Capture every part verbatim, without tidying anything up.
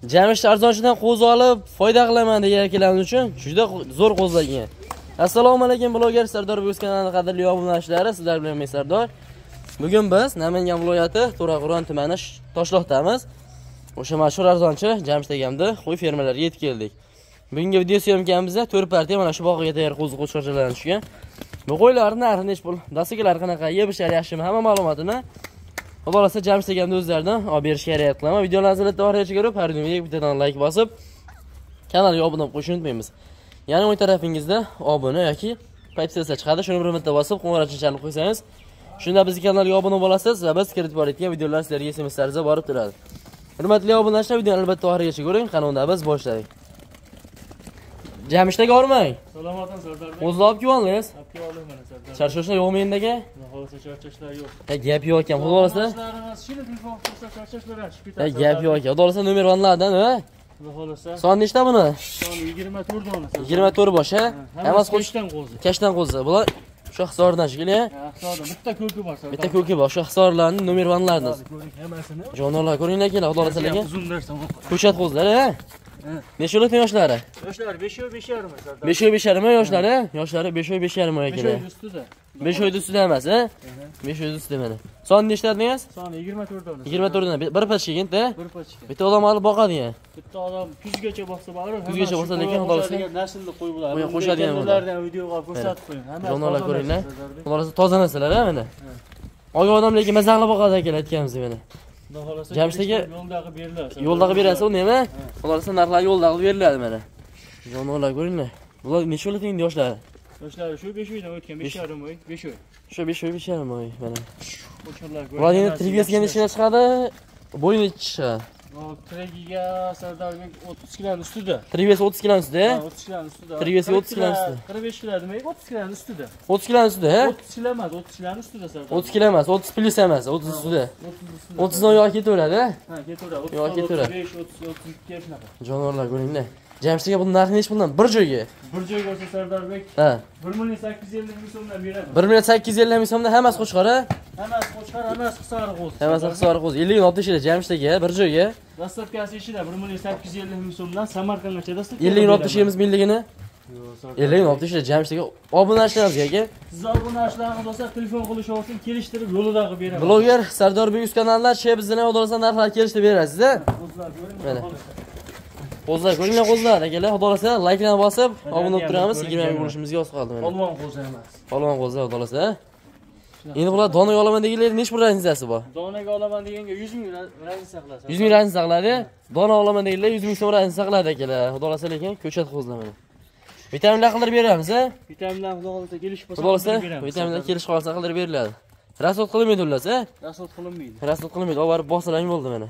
Jamshid arzonchidan qo'z olib, foyda qilaman degan akalarimiz uchun juda zo'r qo'zlagan. Assalomu alaykum bloger Sardor Bo'z kanalining qadrli obunachilari, sizlar bilan men Sardor. Bugun biz Namangan viloyati To'raqo'rg'on tumani Toshloqdamiz. O'sha mashhur arzonchi Jamshid akamni qo'y fermalariga yetib keldik. Bugungi video syomkamizda to'rt partiya mana shu bog'iga tayyor qo'zi qo'shqo'chalarni tushgan. Bu qo'ylarning narxi nech pul, dasigalar qanaqa, yeb-ichar yaxshimi, hamma ma'lumotini Xudo xolasa Jamshid akamning o'zlaridan olib berishga harakat qilaman. Videolarni lazzatli ko'rib, har videoga bittadan like bosib, kanalga obuna bo'lib qo'shishni unutmaymiz. Yana o'ng tarafingizda obuna yoki podspiska chiqadi, shuni bir marta bosib, qo'ng'iroqchani chalib qo'ysangiz, shunda bizning kanalga obuna bo'lasiz va biz kiritib borayotgan videolar sizlarga S M S tarzida borib turadi. Hurmatli obunachilar, videoni albatta oxirigacha ko'ring. Qanunda biz boshladik. Jamshidga bormang. Salomatman Sardor. O'zlab olib kelgansiz? Olib keldim mana Sardor. Charchoshlar yo'qmi endagi? Xohlasa charchoshlar yo'q. Ha, gap yo'q ekan. Xudo xolasa. Shuni telefon qilsa charchoshlar chiqib ketadi. Ha, gap yo'q ekan. Xudo xolasa nomer vanlardan, ha? Xudo xolasa. Son nechta buni? Son yigirma to'rt dona. yigirma to'rt bosh, ha? Hammasi qo'shdan qo'zi. Kashdan qo'zi. Bular shu hisordan shekilli, ha? Ha, hisorda bitta ko'rki bor Sardor. Bitta ko'rki bor. Shu hisorlarning nomer vanlaridan. Ko'ring hammasini. Jonorlar ko'ringlar kelar, Xudo xolasa lekin. Uzun narsa. Ko'chat qo'zilar, ha? Necha yo'l yoshlari? Yoshlar besh yo'l besh yarim Sardor. besh yo'l besh yarim yoshlari? Yoshlari besh yo'l besh yarim ekan. besh yo'l ustida. besh yo'l ustida emas, ha? besh yo'l ustida mana. Son nechta dedingiz? Soni yigirma to'rt dona. yigirma to'rt dona. Bir pachkagin-da? Bir pachka. Bitta odam olib boqadigan. Bitta odam kuzgacha boqsa bari. Kuzgacha boqsa lekin Xudo xolasa naslni qo'y bular. Qo'ya qo'shadigan bular. Ulardan videoga ko'rsatib qo'ying. Hammasi jonorlar ko'ringlar. Xudo xolasa toza narsalar, ha mana. Oga odam lekin mazaqlab boqadi ekan aytganimiz mana. Xudo xolasa Jamshidga yo'ldagi beriladi. Yo'ldagi berasiz, nima? Xudo xolasa narxlar yo'ldagi beriladi mana. Jonorlar ko'ringlar. Bular necha yo'l endi yoshlari? Yoshlari shu besh oydan o'tgan, besh yarim oy, besh oy. Shu besh oy, besh yarim oy mana. Qo'shonlar ko'ring. Bular endi triviyasiga nechta chiqadi? Bo'yni chiqadi. Tregiga Sardorbek o'ttiz kiloning ustida. Triviyasi o'ttiz kiloning ustida? Ha, o'ttiz kiloning ustida. Triviyasi o'ttiz kiloning ustida. qirq besh kilo demak, o'ttiz kiloning ustida. o'ttiz kiloning ustida, ha? o'ttiz kilo emas, o'ttiz kiloning ustida Sardor. o'ttiz kilo emas, o'ttiz plyus emas, o'ttiz ustida. o'ttiz dan yo'q ketaveradi, ha? Ha, ketaveradi. Yo'q ketaveradi. besh, o'ttiz, o'ttiz ikki shunaqa. Jonorlar ko'ringlar. Jamshidga bu narxi nech puldan? Bir joyga. Bir joyga olsa Sardorbek Ha. bir million sakkiz yuz ellik ming so'mdan beradi. bir million sakkiz yuz ellik ming so'mdan hammasi qo'shqor, ha? Hammasi qo'shqor, hammasi hisori qo'zi. Hammasi hisori qo'zi. ellik ming olib tashlaydi Jamshidga bir joyga. Dastlabkasi ichida bir million sakkiz yuz ellik ming so'mdan Samarqandgacha dastlabki. ellik ming olib tashlaymiz milligini. Yo'q, Sardor. ellik ming olib tashlaydi Jamshidga. Obunachilaringizga aka. Siz obunachilaringiz bo'lsa telefon qilish uchun kelishtirib yo'lidagi beraman. Bloger Sardor Bo'z kanallar che bizdan o'dolsa narxlar kelishdi berasiz, ha? Qo'zlar ko'ring. Mana. Qo'zlar ko'ringlar qo'zlar akalar, xudo xolasa like-ni bosib, obuna bo'lib turamiz. yigirma ming bo'lishimizga oz qoldi mana. Polvon qo'zi emas. Polvon qo'zlar xudo xolasa. Endi bular donaga olaman deganlar nech pul razницasi bor? Donaga olaman deganga yuz ming razniца qilasiz. yuz ming razniца qiladi. Dona olaman deganlar yuz ming so'm razniца qiladi akalar. Xudo xolasa lekin ko'chat qo'zlar mana. Vitaminlar qildirib beramiz, ha? Vitaminlar xudo xolasa kelish bo'lsa Xudo xolasa vitaminlar kelish qolsa qildirib beriladi. Rasot qilinmaydi ular, ha? rasot qilinmaydi. Rasot qilinmaydi. Olib borib bossalang bo'ldi mana.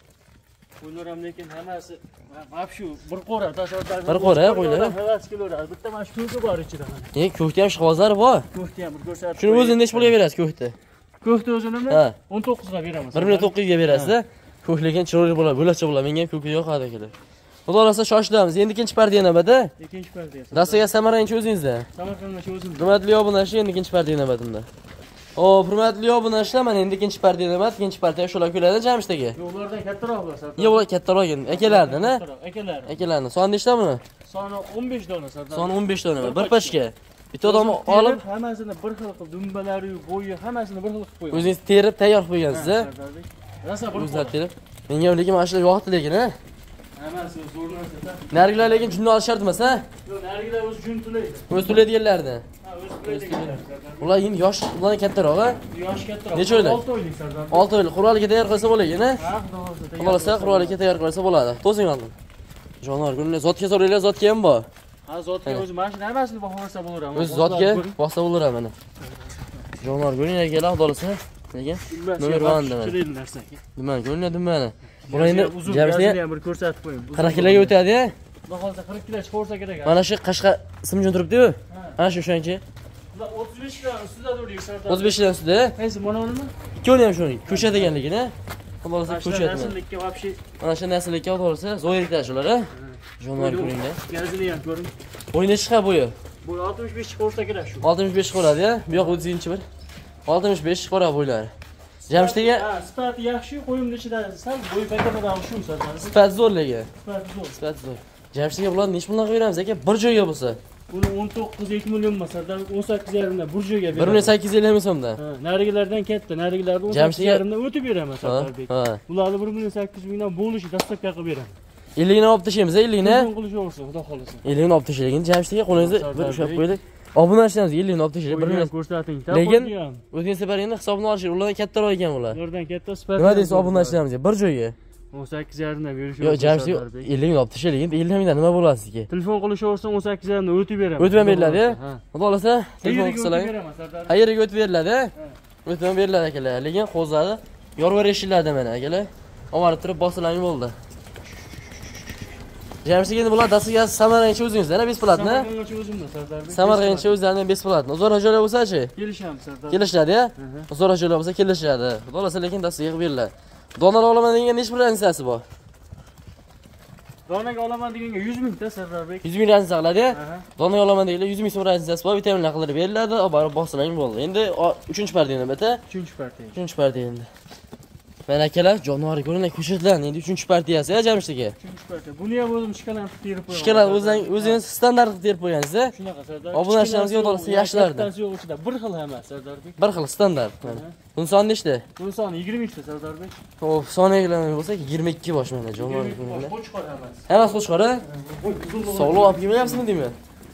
Qo'ylar ham lekin hammasi vobshu bir qo'ra tashodlar. Bir qo'ra qo'ylar. Havas kilolar. Bitta mana shu ko'ki bor ichida. E, ko'kda ham shqozlari bor. Ko'kni ham bir ko'rsatib. Shuni o'zini nech pulga berasiz ko'kda? Ko'kni o'zini Ha. o'n to'qqiz ga beramiz. bir million to'qqiz yuzga berasiz, ha? Ko'k lekin chiroyli bo'ladi, bo'lacha bo'ladi. Menga ham ko'k yoqadi akalar. Xudo xolasa shoshilamiz. Endi ikkinchi partiya navbatda. Ikkinchi partiya. Dastaga Samarqandcha o'zingizda. Samarqandgacha o'zim. Hurmatli obunachilar, endi ikkinchi partiya navbatimda. Hop, hurmatli obunachilar, mana endi ikkinchi partiya navbat, ikkinchi partiya shular keladi Jamshidga. Yo'qlardan kattaroq bo'lsa. Yo'q, ular kattaroq endi. Akalardan, ha? Akalar. Akalarni. Son nechta buni? Soni o'n besh dona Sardor. Soni o'n besh dona. Bir pachka. Bitta odam olib, hammasini bir xil qilib, dumbalari, bo'yi, hammasini bir xil qilib qo'ygan. o'zingiz terib tayyor qilib qo'ygansiz, ha? Rosa bir O'zingizlar terib. Menga ham lekin mana shular yoqdi lekin, ha? hammasi zo'r narsa. Narigilar lekin junni olishar emas, ha? Yo'q, narigilar o'zi jun to'laydi. O'z to'laydiganlardan. Ha, o'zi to'laydiganlar. Ular endi yosh, ulardan kattaroq, ha? Yosh kattaroq. Necha oylik? olti oylik Sardor. olti oylik quroliga tayyor qilsa bo'ladi, ha? Ha, xudo Xudo xolasa quroliga tayyor qilsa bo'ladi. To'sing oldim. Jonor, kunlar zotga so'raylar, zotga ham bor. Ha, zotga o'zi mana shuni hammasini baholasa bo'laveradi. O'z zotga bossa bo'laveradi mana. Jonor, kunlar kelar, xudo xolasa. Lekin nomer banda mana. Chilaydi narsa. Nima, kunlar nimani? Bular endi Jamshidga ham bir ko'rsatib qo'ying. qirq kiloga o'tadi, ha? Xudo xolasa qirq kilo chiqarsa kerak. Mana shu qashqa simjon turibdi-ku. Ana shu shuncha. Ular o'ttiz besh kilo ustida turdi Sardor. o'ttiz besh dan ustida. Qaysi mana nima? Ikkovini ham shuning. Ko'chat ekanligini, ha? Xudo xolasa ko'chat. Nasllikka vobshe. Mana shu nasllikka xudo xolasa zo'rliklar shular, ha? Jonor ko'ringlar. Gazini ham ko'ring. Bo'yni chiqa bo'yi. Bu oltmish besh chiqarsa kerak shu. oltmish besh chiqaradi, ya? Bu yoq o'ttizinchi bir. oltmish besh chiqaradi bo'ylari. Jamshidga ha, sifati yaxshi, qo'yimni ichida sal bo'y pakamadan shu Sardor. sifat zo'r lekin. Sifati zo'r. Sifat zo'r. Jamshidga bularni necha puldan qilib beramiz aka? Bir joyga bo'lsa. Buni o'n to'qqiz ikki million emas, Sardor, o'n sakkiz yarim dan bir joyga bir beraman. million sakkiz yuz ellik ming so'mdan. Ha, narigilardan katta, narigilardan o'n sakkiz yarim dan o'tib beraman Sardor. Ha. Ularni bir million sakkiz yuz mingdan bo'lishi dastlabki qilib beraman. ellikni olib tashlaymiz, ellikni. Qilish bo'lsin, xudo xolasa. ellikni olib tashlaylik. Jamshidga qo'lingizda bir ushlab qo'ydik. Obunachilarimiz ellikni olib tashlaylik. bir million ko'rsating. Lekin o'zingiz separingda hisobini olishing, ulardan kattaroq ekan bular. Ulardan katta sifat. Nima deysiz obunachilarimizga bir joyga? o'n sakkiz yarim dan berish. Yo'q, Jamshid ellikni olib tashlaylik. Endi ellik mingdan nima bo'ladi sizga? Telefon qilishaversa o'n sakkiz yarim dan o'tib beraman. O'tib ham beriladi. Xudo xolasa telefon qilsalar. Qayerga o'tib beriladi? O'tib ham beriladi akalar. Lekin qo'zadi yorvar eshitlardi mana akalar. Olib turib bosilaring bo'ldi. Jamshid endi bular dasiga Samarqandcha o'zingizdan besplatni. Samarqandcha o'zimdan Sardor. Samarqandcha o'zlarining besplatni. Uzor hojalar bo'lsa-chi? Kelishamiz Sardor. Kelishadi-ya? Uzor hojalar bo'lsa kelishadi. Xudo xolasa lekin dasiga qilib beriladi. Donalar olaman degan necha pul raziyasi bor? Donaga olaman deganga yuz ming ta Sardorbek. yuz ming raziyasi qiladi. Donaga olaman deganlar yuz ming so'm raziyasi bor, vitaminlar qilib beriladi. Olib borib boslang bo'ldi. Endi uchinchi partiyani bata. uchinchi partiya. uchinchi partiya endi. Mana akalar, jonivor ko'ringlar, ko'chatlarning endi uchinchi partiyasi-ya Jamshidga. uchinchi partiya. Buni ham o'zim shikalanib terib qo'yaman. Shikalar o'zingiz o'zingiz standart qilib terib qo'ygansiz-a? Shunaqa Sardor. Obunachilarimizga yo'l olsa yaxshilardi. Yo'q ichida bir xil hammasi Sardorbek. Bir xil standart. Buni soni nechta? Buni soni yigirma ikkita Sardorbek. Xo'p, soniyalarni bo'lsa yigirma ikki bosh mana jonivor ko'ringlar. Qo'chqor hammasi. Hammasi qo'chqor-a? Sog'liq olib kelmayapsizmi deymi?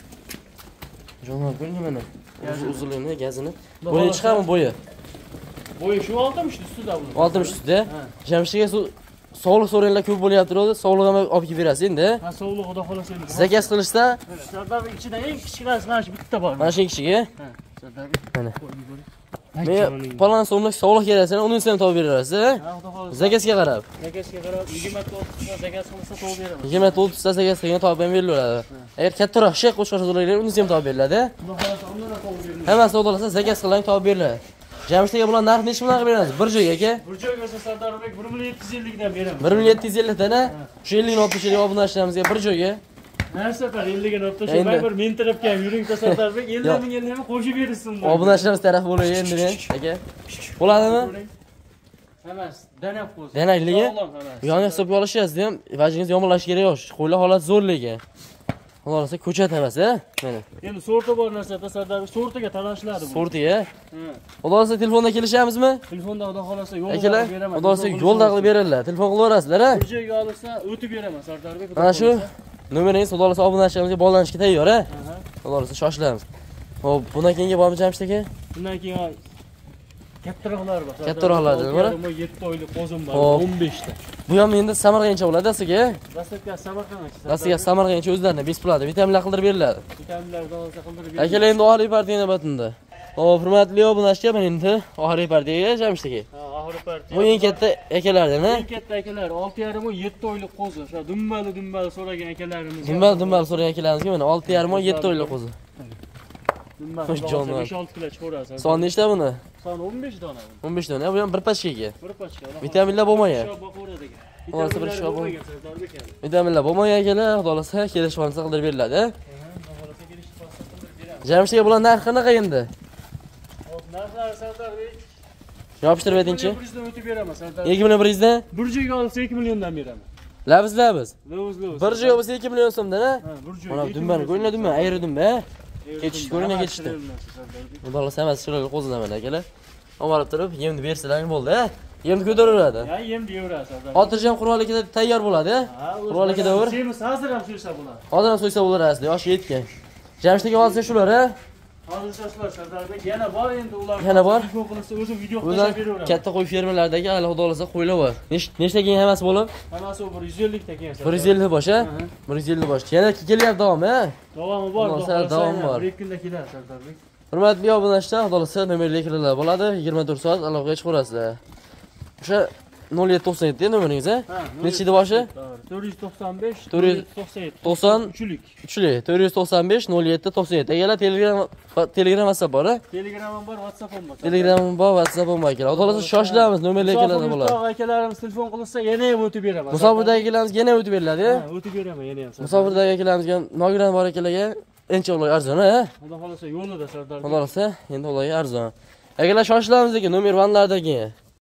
Jonivor ko'ringlar mana. Uzunligini, gazini. Bo'yi chiqadimi bo'yi? Bo'yi shu oltmish ustida buni. oltmish ustida. Jamshidga sog'liq so'ranglar ko'p bo'lyapti, sog'lig'ini olib kelib berasiz endi. Ha, sog'liq xudo xolasa endi. Zakaz qilishsa, Sardorbek ichidan eng kichkinasi mana shu bitta bor. mana shu kichiga. Ha, Sardorbek. Mana. Men palon so'mlik sog'liq keraksan, uni sen topib berasiz, ha? Ha, xudo xolasa. Zakazga qarab. Zakazga qarab yigirma to'qqiz ta zakaz qilsa topib beraman. yigirma to'qqiz ta zakaz qilgan topib ham beriladi. Agar kattaroq shey qo'shqor so'raylar, uni ham topib beriladi. Xudo xolasa undan ham topib beriladi. Hammasi xudo xolasa zakaz qilgan topib beriladi. Jamshidga bular narx necha puldan qilib beramiz? Bir joyga aka? Bir joyga bo'lsa Sardorbek bir million yetti yuz ellik dan beraman. bir million yetti yuz ellik dan, shu ellikni olib tashlaylik obunachilarimizga bir joyga. Har safar ellikni olib tashlay, bir men tarafga ham yuring Sardorbek, ellik ming ellik ming qo'shib bersin. Obunachilarimiz taraf bo'lay endi men, aka. Bo'ladimi? Emas, danab qo'ysin. Danakligi? Yoni hisobga olishingizni ham vajingiz yomonlash kerak yo'q. Qo'ylar holat zo'r lekin. Xudo xolasa ko'chat emas, a? Mana. Endi sorti bor narsada Sardorbek sortiga talashiladi bu. Sortiga? Xudo xolasa telefonda kelishamizmi? Telefonda xudo xolasa yo'lda Akalar, beraman. xudo xolasa yo'lda qilib beriladi. Telefon qilib yuborasizlar, a? Bir joyga olsa o'tib beraman Sardorbek. Mana shu nomeringiz xudo xolasa obunachilarimizga bog'lanishga tayyor, a? Xudo xolasa shoshilamiz. Xo'p, bundan keyingi bormi Jamshid aka? Bundan keyin kattaroqlar bor. Kattaroqlar bor. yetti oylik qo'zim bor, Hop. o'n besh ta. Bu ham endi Samarqandcha bo'ladi asiga. Dastlabki Samarqandcha. Asiga Samarqandcha o'zlarining besplat vitaminlar qildirib beriladi. Vitaminlardan olsa qildirib beriladi. Akalar endi oxirgi partiya navbatida. Hop, hurmatli obunachilar, men endi oxirgi partiyaga Jamshid aka. Ha, oxirgi partiya. Bu eng katta akalardan, a? Eng katta akalar olti yarim oy yetti oylik qo'zi. O'sha dumbali dumbali so'ragan akalarimiz. Dumbal dumbal so'ragan akalarimizga mana olti yarim oy yetti oylik qo'zi. Dumbali jonivor. besh olti kilo chiqarasiz. Soni nechta buni? Soni o'n besh dona. o'n besh dona. Bu ham bir pachkaga. Bir pachka. Vitaminlar bo'lmagan. Xolasa bir shop shop. Vitaminlar bo'lmagan akalar, xudo xolasa kelishib olsa qildirib beriladi, a? Xolasa kelishib olsa qildirib beramiz. Jamshidga bular narxi qanaqa endi? Hop, narxlar Sardorbek. Yopishtirib aytingchi. bir yuzdan o'tib beraman Sardorbek. ikki million bir yuzdan? Bir joyga olsa ikki milliondan beraman. Labis labis. Lo'z lo'z. Bir joy bo'lsa ikki million so'mdan, a? Ha, bir joy. Mana dumbani ko'ringlar, dumba, ayri dumba, a? Ketishdi, ko'ringlar ketishdi. Xudo xolasa hammasi chiroyli qo'zidan mana akalar. Olib turib, yemni bersalaring bo'ldi, a? Yemni ko'taraveradi. Ya, yemni yeyveradi Sardorbek. Xotirjam qurollikda tayyor bo'ladi, a? Qurollikda o'r. Semiz hozir ham so'ysa bo'ladi. Hozir ham so'ysa bo'lar aslida, yoshi yetgan. Jamshidga olsa shular, a? Hozircha shular Sardorbek. Yana bor endi ular. Yana bor? Video qilsa o'zim video Ular qilib beraveraman. katta qo'y fermalardagi hali xudo xolasa qo'ylar bor. Nechta keyin hammasi bo'lib? Hammasi bir yuz ellik ta kelsa. bir yuz ellik bosh, a? bir yuz ellik bosh. Yana kelyapti davom, a? Davomi bor, Xudo xolasa davom bor. bir ikki kunda keladi Sardorbek. Hurmatli obunachilar, xudo xolasa nomerli kirlar bo'ladi. yigirma to'rt soat aloqaga chiqarasizlar. O'sha nol yetti to'qson yetti nomeringiz, a? Necha edi boshi? to'rt yuz to'qson besh, to'rt yuz to'qson yetti. to'qson uchlik. uchli to'rt yuz to'qson besh nol yetti to'qson yetti. Egalar Telegram Telegram WhatsApp bor, a? Telegramim bor, WhatsAppim bor. Telegramim bor, WhatsAppim bor akalar. Xudo xolasa shoshilamiz, nomerli kirlar bo'ladi. Musofirdagi akalarimiz telefon qilsa yana ham o'tib beraman. Musofirdagi akalarimizga yana o'tib beriladi, a? Ha, o'tib beraman yana ham. Musofirdagi akalarimizga nogiron bor akalarga ancha ulay arzon, a? Xudo xolasa yo'lida Sardorbek. Xudo xolasa endi ulay arzon. Akalar shoshilamiz lekin nomer vanlardagi